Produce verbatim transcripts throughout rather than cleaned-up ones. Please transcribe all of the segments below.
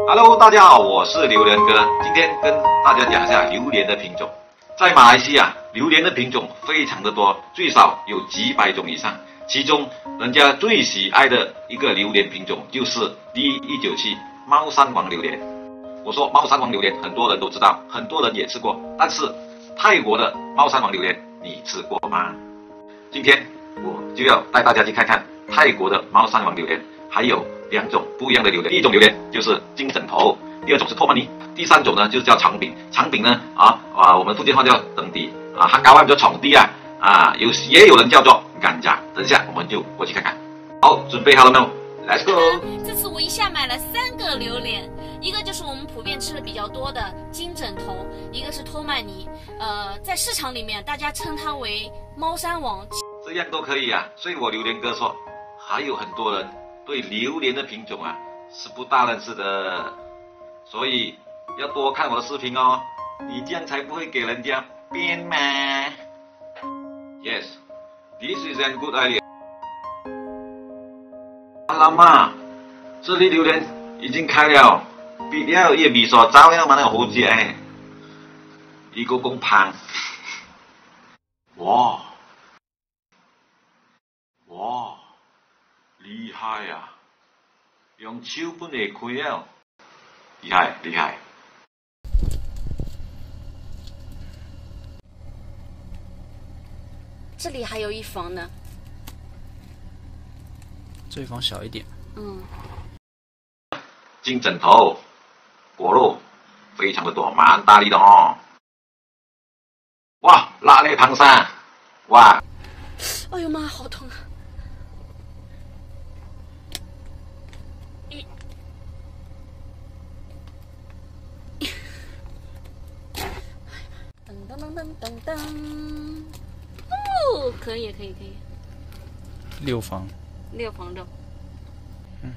Hello， 大家好，我是榴莲哥，今天跟大家讲一下榴莲的品种。在马来西亚，榴莲的品种非常的多，最少有几百种以上。其中，人家最喜爱的一个榴莲品种就是 D 一九七猫山王榴莲。我说猫山王榴莲，很多人都知道，很多人也吃过，但是泰国的猫山王榴莲你吃过吗？今天我就要带大家去看看泰国的猫山王榴莲，还有两种不一样的榴莲。第一种榴莲就是金枕头，第二种是托曼尼，第三种呢就叫长柄。长柄呢啊啊，我们福建话叫等底啊，汉高话叫闯地啊啊，有也有人叫做甘蔗。等一下我们就过去看看。好，准备好了没有 ？Let's go！ 这次我一下买了三个榴莲，一个就是我们普遍吃的比较多的金枕头，一个是托曼尼。呃，在市场里面大家称它为猫山王。 这样都可以啊，所以我榴莲哥说，还有很多人对榴莲的品种啊是不大认识的，所以要多看我的视频哦，你这样才不会给人家编嘛。Yes, this is a good idea. 阿拉妈，这粒榴莲已經開了，別了葉味所找了嘛那個好食誒，一個咁胖，哇哇，厲害啊！用手本嚟開啊，厲害厲害。 这里还有一房呢。 这一房小一点。 嗯。 金枕头果肉非常的多，蛮大力的哦。哇，辣类唐山，哇！ 哎呦妈，好痛啊！噔噔噔噔噔噔，哦，可以可以可以。 六房。 六房肉。 嗯。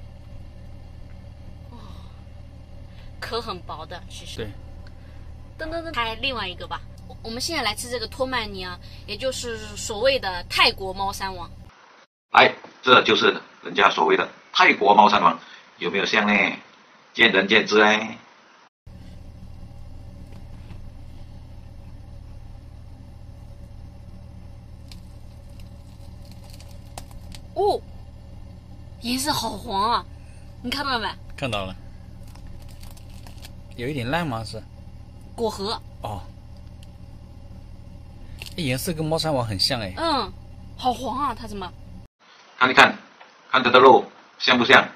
哦，壳很薄的，其实。 对。 噔噔噔，还另外一个吧。我们现在来吃这个托曼尼啊，也就是所谓的泰国猫山王。 来，这就是人家所谓的泰国猫山王，有没有像呢？见仁见智哎。 哦，颜色好黄啊！你看到了没？ 看到了。有一点烂吗？是。 果核。 哦。颜色跟猫山王很像哎。 嗯，好黄啊，它怎么？ 看一看，看它的肉像不像？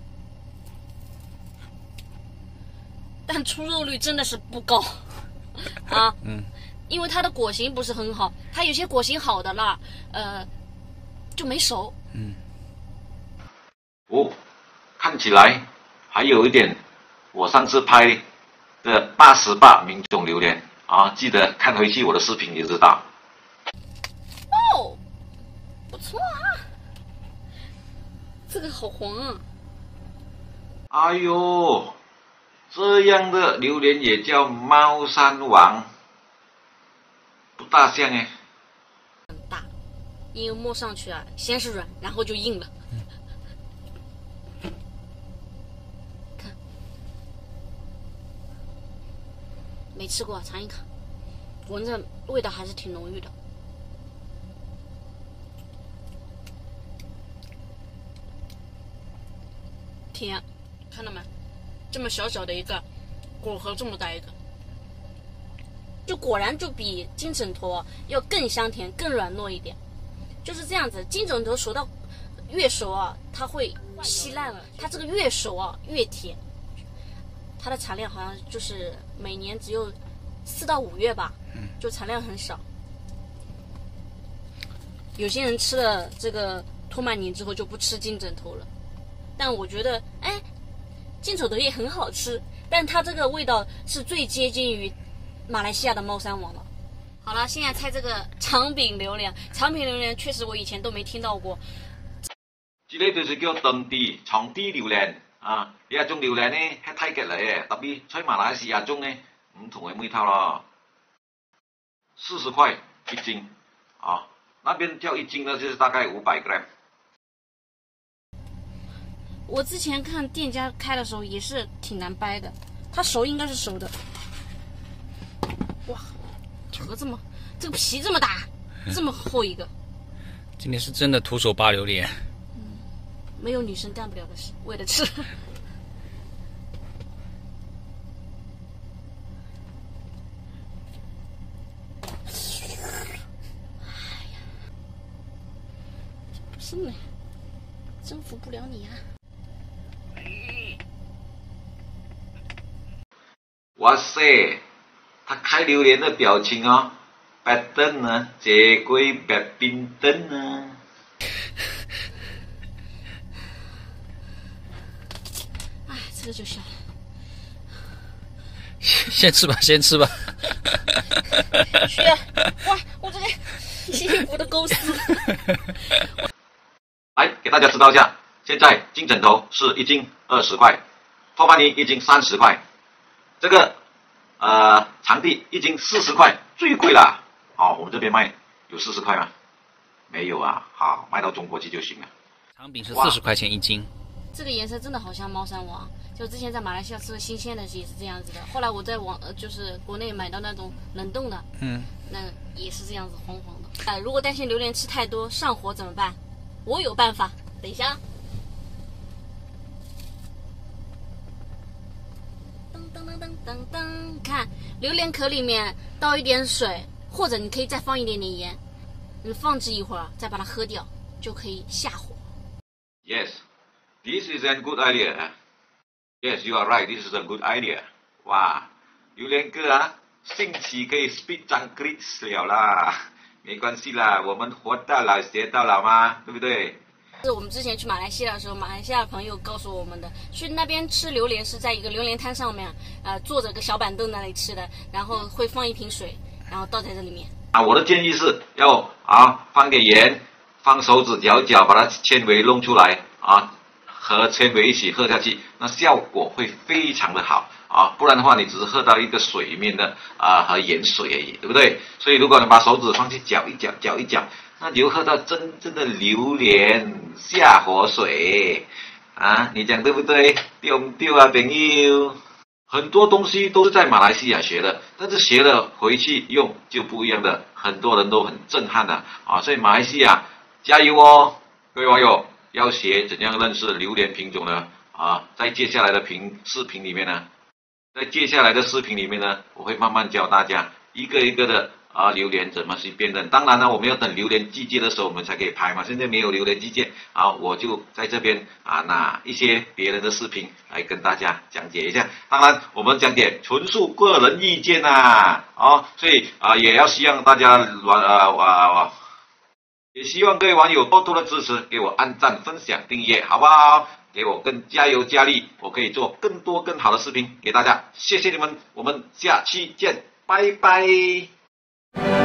但出肉率真的是不高啊。 嗯。 因为它的果形不是很好，它有些果形好的啦，呃，就没熟。 嗯。 哦，看起来还有一点我上次拍的八十八名种榴莲啊，记得看回去我的视频就知道。 哦，不错啊，这个好黄啊！ 哎呦，这样的榴莲也叫猫山王，不大像哎。 很大，因为摸上去啊，先是软，然后就硬了。没吃过，尝一尝，闻着味道还是挺浓郁的。甜，看到没？这么小小的一个，果核这么大一个，就果然就比金枕头要更香甜、更软糯一点。就是这样子，金枕头熟到越熟啊，它会稀烂了；它这个越熟啊，越甜。它的产量好像就是每年只有四到五月吧，就产量很少。有些人吃了这个托曼尼之后就不吃金枕头了，但我觉得，哎，金枕头也很好吃，但它这个味道是最接近于马来西亚的猫山王了。好了，现在猜这个长柄榴莲，长柄榴莲确实我以前都没听到过。 这个就是叫長地長地榴蓮。啊，呢一種榴蓮呢係泰國嚟嘅，特別喺馬來西亞中呢唔同嘅味道咯。四十塊一斤，啊，那邊叫一斤呢就是大概五百 gram。 我之前看店家开的时候也是挺难掰的，它熟应该是熟的。哇，壳这么，这个皮这么大，这么厚一个。 今天是真的徒手扒榴莲。 嗯，没有女生干不了的事，为了吃。真的征服不了你啊！ 哇塞，他开榴莲的表情哦，白灯呢，这归白冰灯呢。 哎，这个就小了。 先吃吧，先吃吧。 去，哇，我这个衣服都勾丝了。 来给大家知道一下，现在金枕头是一斤二十块，托巴尼一斤三十块，这个呃长臂一斤四十块，最贵了。好、哦，我们这边卖有四十块吗？没有啊，好，卖到中国去就行了。 长柄是四十块钱一斤。 这个颜色真的好像猫山王，就之前在马来西亚吃的新鲜的也是这样子的。后来我在网呃就是国内买到那种冷冻的， 嗯， 那也是这样子黄黄的。呃，如果担心榴莲吃太多上火怎么办？我有办法，等一下。噔噔噔噔噔噔，看榴莲壳里面倒一点水，或者你可以再放一点点盐，你放置一会儿，再把它喝掉，就可以下火。 Yes, this is a good idea. Yes, you are right. This is a good idea. 哇，榴莲哥啊，兴起可以 speak Chinese 了啦。没关系啦，我们活到老学到老嘛，对不对？ 是我们之前去马来西亚的时候，马来西亚朋友告诉我们的，去那边吃榴莲是在一个榴莲摊上面，呃，坐着个小板凳那里吃的，然后会放一瓶水，然后倒在这里面。 啊，我的建议是要啊放点盐，放手指搅一搅，把它纤维弄出来啊，和纤维一起喝下去，那效果会非常的好。啊，不然的话，你只是喝到一个水面的啊和盐水而已，对不对？所以如果你把手指放去搅一搅，搅一搅，那你就喝到真正的榴莲下火水啊！你讲对不对？对不对啊，朋友？很多东西都是在马来西亚学的，但是学了回去用就不一样的，很多人都很震撼的啊！所以马来西亚加油哦，各位网友，要学怎样认识榴莲品种呢？啊，在接下来的评视频里面呢。在接下来的视频里面呢，我会慢慢教大家一个一个的啊榴莲怎么去辨认。当然呢，我们要等榴莲季节的时候我们才可以拍嘛。现在没有榴莲季节，啊，我就在这边啊拿一些别人的视频来跟大家讲解一下。当然，我们讲解纯属个人意见呐、啊，哦，所以啊也要希望大家啊啊，也希望各位网友多多的支持，给我按赞、分享、订阅，好不好？给我更加油加力，我可以做更多更好的视频给大家，谢谢你们，我们下期见，拜拜。